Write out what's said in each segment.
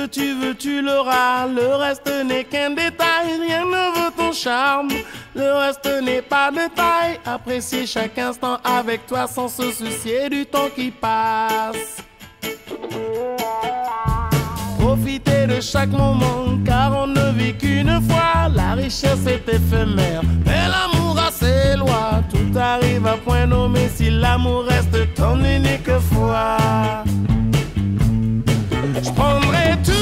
que tu veux, tu l'auras. Le reste n'est qu'un détail, rien ne vaut ton charme. Le reste n'est pas de taille. Apprécier chaque instant avec toi sans se soucier du temps qui passe. Profiter de chaque moment, car on ne vit qu'une fois. La richesse est éphémère, mais l'amour a ses lois. Tout arrive à point nommé si l'amour reste ton unique foi. Je prendrai tout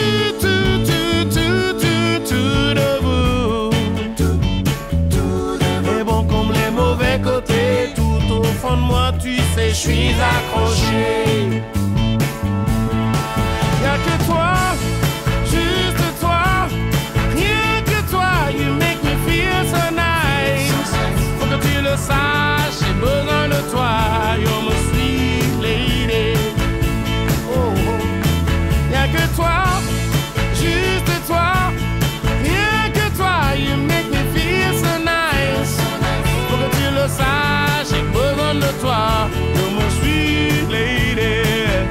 de vous. Les bons comme les mauvais côtés. Tout au fond de moi, tu sais, je suis accroché. Y'a que toi, juste toi, rien que toi. You make me feel so nice. Faut que tu le saches, j'ai besoin de toi. You're my sweet lady. Oh, oh. Y'a que toi, juste toi, rien que toi. You make me feel so nice. Faut que tu le saches, j'ai besoin de toi. You're my sweet lady.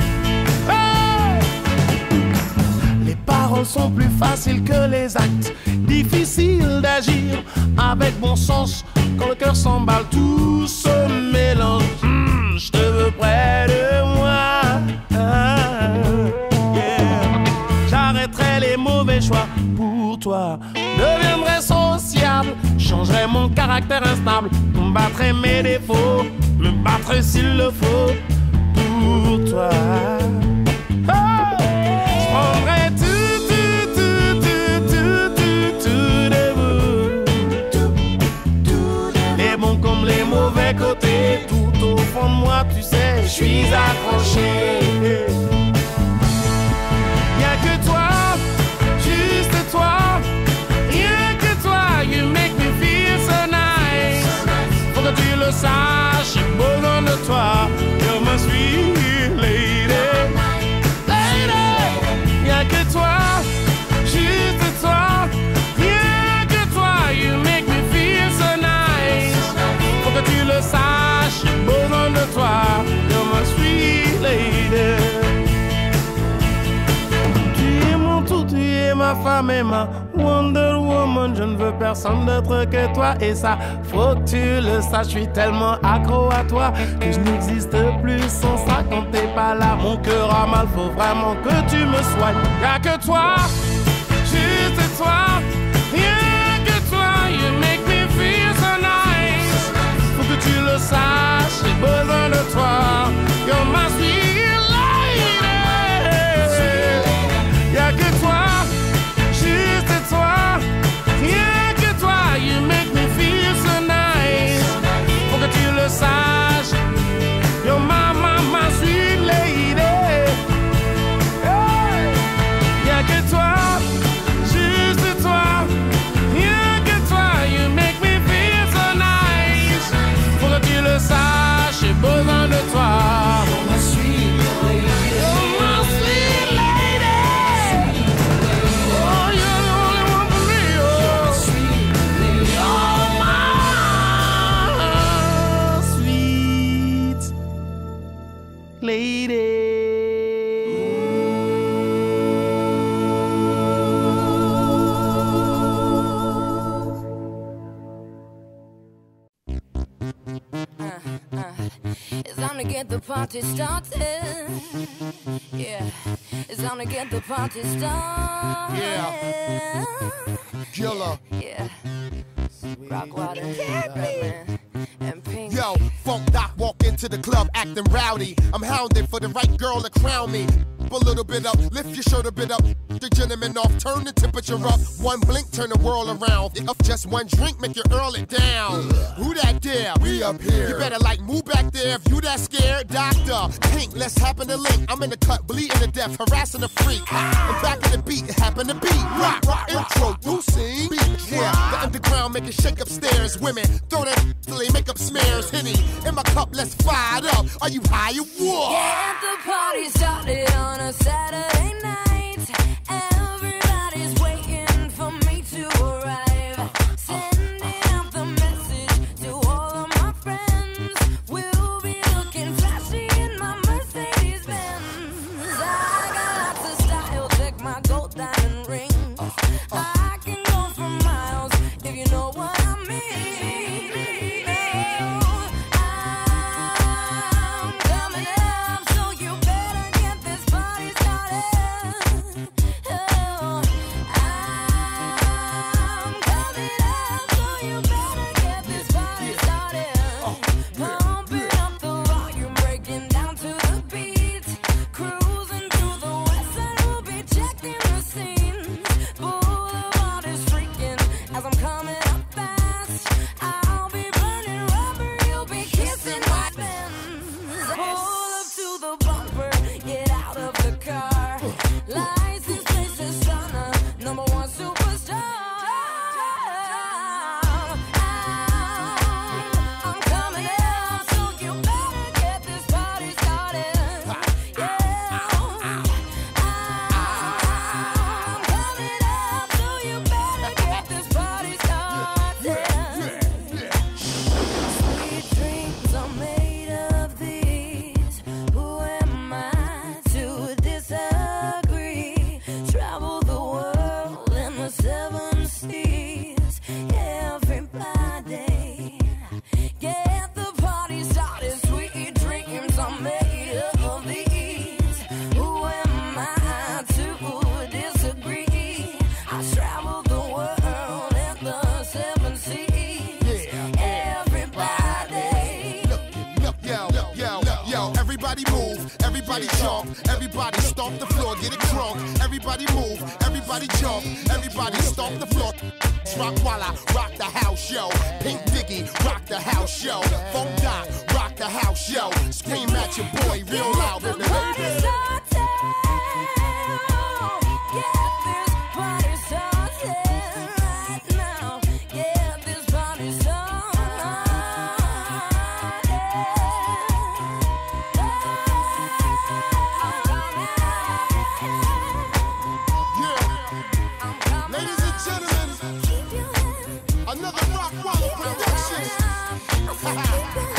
Sont plus faciles que les actes, difficile d'agir avec bon sens. Quand le cœur s'emballe, tout se mélange. Je te veux près de moi. Yeah. J'arrêterai les mauvais choix pour toi. Deviendrai sociable, changerai mon caractère instable. Combattrai mes défauts, me battrai s'il le faut pour toi. Côté, tout au fond de moi, tu sais, je suis accroché. Y'a que toi, juste toi, rien que toi. You make me feel so nice. Faut que tu le saches, j'ai besoin de toi. You're my sweet lady. Lady, y'a que toi, juste toi, rien que toi. You make me feel so nice. Faut que tu le saches, j'ai besoin de toi. You're my sweet lady. Tu es mon tout, tu es ma femme et ma Wonder Woman. Je ne veux personne d'autre que toi. Et ça, faut que tu le saches. Je suis tellement accro à toi que je n'existe plus sans ça. Quand t'es pas là, mon cœur a mal. Faut vraiment que tu me soignes. Y'a que toi, juste toi, rien que toi. You make me feel so nice. Faut que tu le saches, j'ai besoin de toi. You're my sweet lady. Y'a que toi, juste toi, rien que toi. You make me feel so nice. Faut que tu le saches. You're my sweet lady. Hey. Y'a que toi, juste toi, rien que toi. You make me feel so nice. Faut que tu le saches, j'ai besoin de toi. You're my sweet lady. You're my sweet lady. Oh, you're the only one for me. Oh, sweet lady. You're my sweet lady. It's time to get the party started. Yeah, it's time to get the party started. Yeah. Killer. Yeah. Rockwater, man, and Pink. Yo, Funk Doc walk into the club acting rowdy. I'm hounded for the right girl to crown me. A little bit up, lift your shirt a bit up. The gentleman off, turn the temperature up. One blink, turn the world around. Up just one drink, make you earl it down. Who that there? We up here. You better like move back there if you that scared. Doctor, Pink, let's happen to link. I'm in the cut, bleeding to death, harassing the freak. And back in the beat, happen to beat. Rock, introducing. Yeah, the underground make it shake upstairs. Women, throw that till they make up smears. Henny, in my cup, let's fire it up. Are you high or what? Get the party started on a Saturday night. Everybody's waiting for me to arrive. Sending out the message to all of my friends. We'll be looking flashy in my Mercedes Benz. I got lots of style, check my you know what I mean. I'm coming up, so you better get this party started. I'm coming up, so you better get this party started. Pumping up the volume, breaking down to the beat. Cruising through the west side, we'll be checking the scenes. Boulevard is freaking as I'm coming up fast. I'll be burning rubber, you'll be kissing my Benz. Pull up to the bumper, get out of the car. License plate says Stunner, #1 superstar. I'm coming up, so you better get this party started. Yeah. I'm coming up, so you better get this party started. Sweet dreams are made of these. Who am I to disagree? Travel the world in the 7 seas. Everybody, get the party started. Sweet dreams are made of these. Who am I to disagree? I travel the world in the 7 seas. Everybody. Yo, everybody move, everybody jump, everybody stomp the floor, get it drunk. Everybody move, everybody jump, everybody stomp the floor. Rock Walla, rock the house, yo. Pink Diggy, rock the house, yo. Funk Doc, rock the house, yo. Scream at your boy real loud, Get baby. the party started. Get this party started right now. Get this party Yeah. Ladies and gentlemen, another Rock Walla production.